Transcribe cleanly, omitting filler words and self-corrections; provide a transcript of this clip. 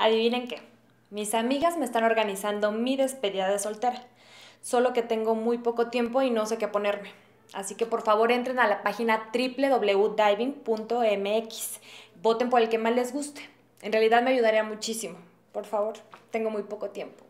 Adivinen qué. Mis amigas me están organizando mi despedida de soltera. Solo que tengo muy poco tiempo y no sé qué ponerme. Así que por favor entren a la página www.diving.mx. Voten por el que más les guste. En realidad me ayudaría muchísimo. Por favor, tengo muy poco tiempo.